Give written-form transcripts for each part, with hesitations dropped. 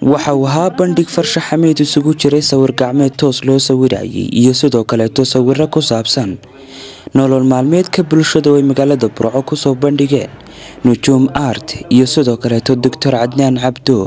waxa uu ahaa bandhig farshaxameed isugu jiray sawir gacmeed toos loo sawirayay iyo sidoo kale sawirro ku saabsan nolol maalmeedka bulshada oo magaalada Burco ku soo bandhigeen Nujuum Art iyo sidoo kale Dr. Cadnaan Cabdo.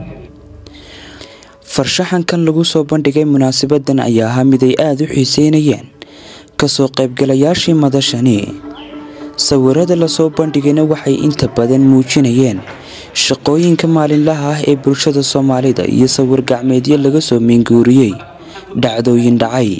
farshaxankan lagu soo bandhigay munaasabadan ayaa ahaa mid ay aad u xiiseynayeen kasoo qaybgalayaashii madashani. sawirada la soo bandhigayna waxay inta badan muujinayeen shaqooyinka maalinlaha ah ee bulshada Soomaalida iyo sawir gacmeedyo laga soo minguuriyay dhacdooyin dhacay.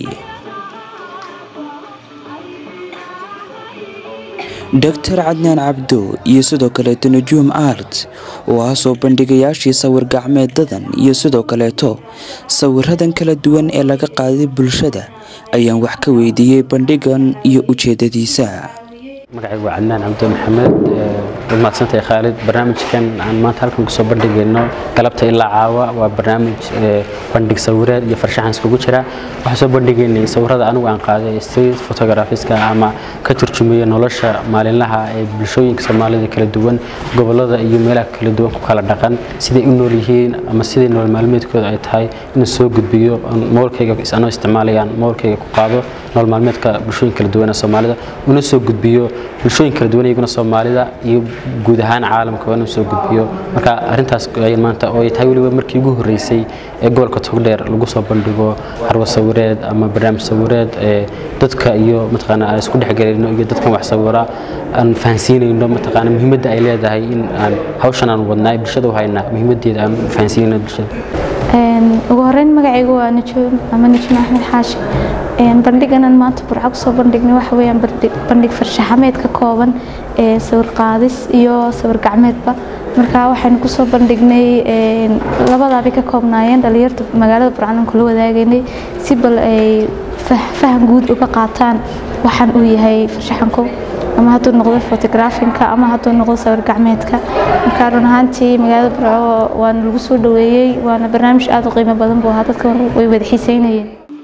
Dr. Cadnaan Cabdo iyo sidoo kale Nujuum Art oo ah soo bandhigayaashii sawir gacmeedadan iyo sidoo kale sawiradan kala duwan ee laga qaaday bulshada ayaan wax ka weydiiyay bandhigan iyo ujeedadiisa. magacaygu waa Cadnaan Cabdo Maxamed maadsantahay Khalid. barnaamijkan aan maanta halkan ku soo bandhigayno galabta ilaa caawa waa barnaamij bandhig sawireed iyo farshaxan iskugu jira. waxaan soo bandhigaynay sawirada anigu aan qaaday street photographiska ama ka turjumaya nolosha maalinlaha ee bulshooyinka Soomaalida kala duwan gobolada iyo meelaha kala duwan ku kala dhaqan siday u nool yihiin ama siday nolol maalmeedkooda ay tahay in soo gudbiyo moolkayga isagoo isticmaalayaan moolkayga ku qaado nolol maalmeedka bulshooyinka kala duwan ee Soomaalida una soo gudbiyo bulshooyin kala duwan iyaguna Soomaalida iyo guud ahaan caalamka wana soo gudbiyo. marka arintaas ay maanta oo ay tahay waliba markii ugu horeysay ee gobolka Togdheer lagu soo bandhigo harwo sawireed ama barnaamij sawireed ee dadka iyo mataqaana ay isku dhaxgalayno iyo dadkan wax sawira aan fahansiinayno mataqaana muhiimadda ay leedahay in aan hawshan aan wadnaa bulshada waxayna muhiimadeeda aan fahansiinayno bulshada. ugu horeyn magacaygu waa Nujuum ama Nujuum Axmed Xaashi. bandhigan maanta Burco soo bandhignay waxa weeyaan bandhig farshaxameed ka kooban ee sawir qaadis iyo sawir gacmeedba. marka waxaan ku soo bandhignay labadaaba ka koobnaayeen dhalinyarada magaalada Burco aan kula wadaagaynay si bal ay faham guud uga qaataan waxaan uu yahay farshaxanku ama haduu noqdo photographinka ama haduu noqdo sawir gacmeedka. marka run ahaantii magaalada Burco waan lagu soo dhaweeyay waana barnaamij aad u qiimo badan buu ahaa dadka way wada xiiseynayeen.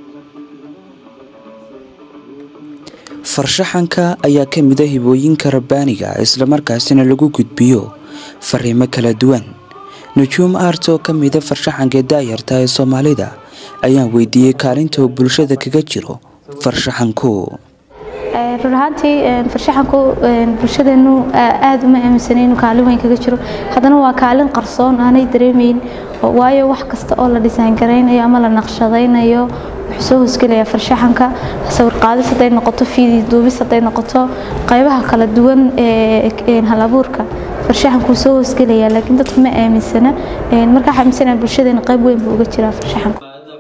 farshaxanka ayaa ka mid ah hibooyinka rabbaaniga isla markaasina lagu gudbiyo fariimo kala duwan. Nujuum Art oo ka mid ah farshaxanka daayarta ee Soomaalida ayaan weydiiyay kaalinta uu bulshada kaga jiro farshaxanku. run ahaantii farshaxanku bulshadeenu aad uma aaminsaneen kaalin weyn kaga jiro haddana waa kaalin qarsoon aanay dareemeyn waayo wax kasta oo la design gareynayo ama la naqshadaynayo soo hosgelaya farshaxanka sawir qaadis haday noqoto fiidii duubis haday noqoto qaybaha kala duwan ee halabuurka farshaxanku soo hosgelaya laakiin dadku ma aaminsana. marka xaminsana bulshadeena qayb weyn buu uga jiraa farshaxanku.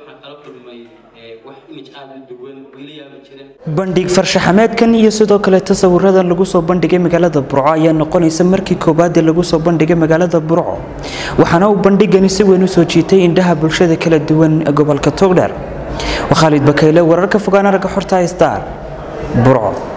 bandhig farshaxameedkan iyo sidoo kale sawirada lagu soo bandhigay magaalada Burco ayaa noqonaysa markii koobaad ee lagu soo bandhigay magaalada Burco waxaana uu bandhigani si weyn u soo jiitay indhaha bulshada kala duwan ee gobolka Togdheer. Khalid Bakayle wararka fogaana raga xorta Star Burco.